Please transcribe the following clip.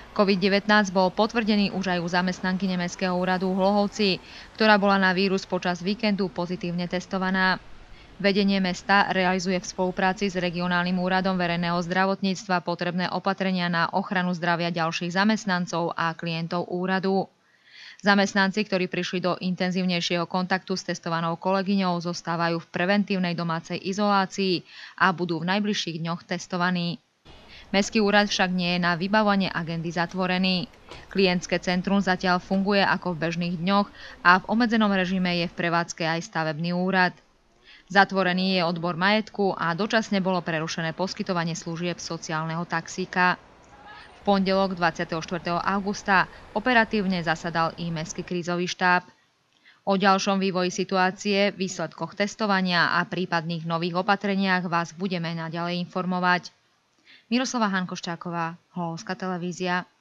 COVID-19 bol potvrdený už aj u zamestnanky Mestského úradu v Hlohovci, ktorá bola na vírus počas víkendu pozitívne testovaná. Vedenie mesta realizuje v spolupráci s regionálnym úradom verejného zdravotníctva potrebné opatrenia na ochranu zdravia ďalších zamestnancov a klientov úradu. Zamestnanci, ktorí prišli do intenzívnejšieho kontaktu s testovanou kolegyňou, zostávajú v preventívnej domácej izolácii a budú v najbližších dňoch testovaní. Mestský úrad však nie je na vybavovanie agendy zatvorený. Klientské centrum zatiaľ funguje ako v bežných dňoch a v obmedzenom režime je v prevádzke aj stavebný úrad. Zatvorený je odbor majetku a dočasne bolo prerušené poskytovanie služieb sociálneho taxíka. V pondelok 24. augusta operatívne zasadal i Mestský krízový štáb. O ďalšom vývoji situácie, výsledkoch testovania a prípadných nových opatreniach vás budeme naďalej informovať. Miroslava Hankoščáková, Hlohovská televízia.